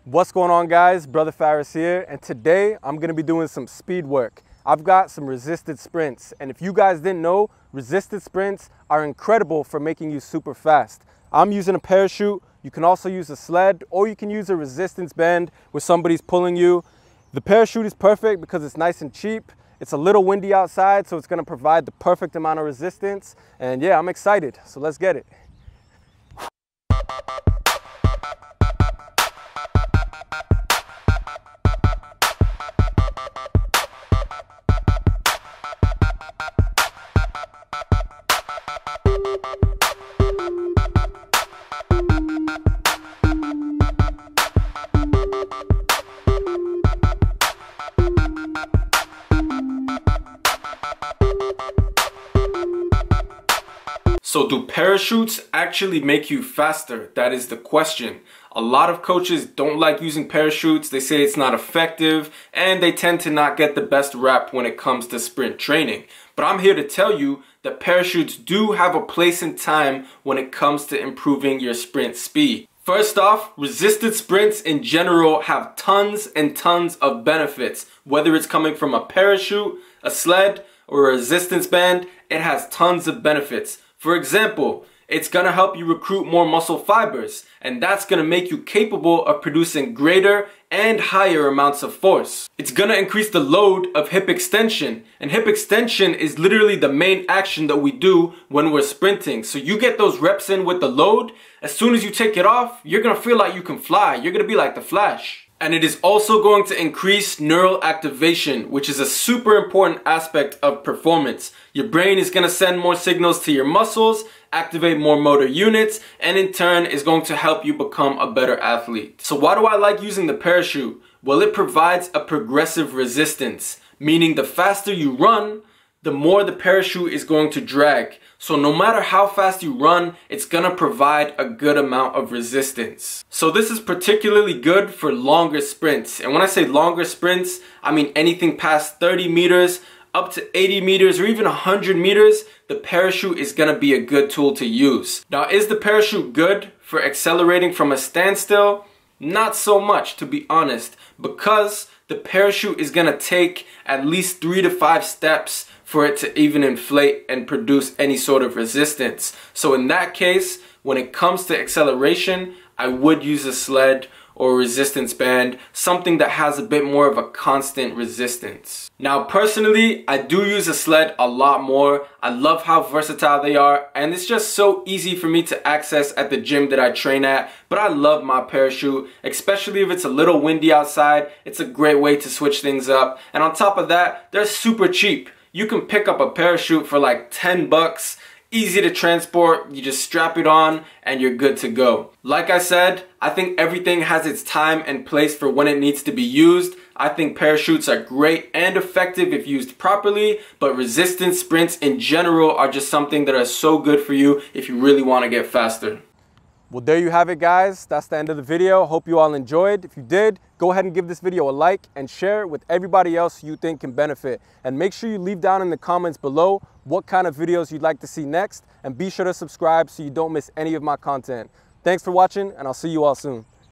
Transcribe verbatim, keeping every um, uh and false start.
What's going on, guys? Brother Faris here, and today I'm going to be doing some speed work. I've got some resisted sprints, and if you guys didn't know, resisted sprints are incredible for making you super fast. I'm using a parachute. You can also use a sled, or you can use a resistance band where somebody's pulling you. The parachute is perfect because it's nice and cheap. It's a little windy outside, so it's going to provide the perfect amount of resistance. And yeah, I'm excited, so let's get it. So do parachutes actually make you faster? That is the question. A lot of coaches don't like using parachutes. They say it's not effective, and they tend to not get the best rap when it comes to sprint training. But I'm here to tell you that parachutes do have a place and time when it comes to improving your sprint speed. First off, resisted sprints in general have tons and tons of benefits. Whether it's coming from a parachute, a sled, or a resistance band, it has tons of benefits. For example, it's going to help you recruit more muscle fibers, and that's going to make you capable of producing greater and higher amounts of force. It's going to increase the load of hip extension, and hip extension is literally the main action that we do when we're sprinting. So you get those reps in with the load, as soon as you take it off, you're going to feel like you can fly. You're going to be like the Flash. And it is also going to increase neural activation, which is a super important aspect of performance. Your brain is going to send more signals to your muscles, activate more motor units, and in turn is going to help you become a better athlete. So why do I like using the parachute? Well, it provides a progressive resistance, meaning the faster you run, the more the parachute is going to drag. So no matter how fast you run, it's gonna provide a good amount of resistance. So this is particularly good for longer sprints. And when I say longer sprints, I mean anything past thirty meters, up to eighty meters, or even one hundred meters, the parachute is gonna be a good tool to use. Now, is the parachute good for accelerating from a standstill? Not so much, to be honest, because the parachute is gonna take at least three to five steps for it to even inflate and produce any sort of resistance. So in that case, when it comes to acceleration, I would use a sled or a resistance band, something that has a bit more of a constant resistance. Now personally, I do use a sled a lot more. I love how versatile they are, and it's just so easy for me to access at the gym that I train at. But I love my parachute, especially if it's a little windy outside. It's a great way to switch things up. And on top of that, they're super cheap. You can pick up a parachute for like ten bucks, easy to transport, you just strap it on and you're good to go. Like I said, I think everything has its time and place for when it needs to be used. I think parachutes are great and effective if used properly, but resistance sprints in general are just something that are so good for you if you really want to get faster. Well, there you have it, guys. That's the end of the video. Hope you all enjoyed. If you did, go ahead and give this video a like and share it with everybody else you think can benefit. And make sure you leave down in the comments below what kind of videos you'd like to see next. And be sure to subscribe so you don't miss any of my content. Thanks for watching, and I'll see you all soon.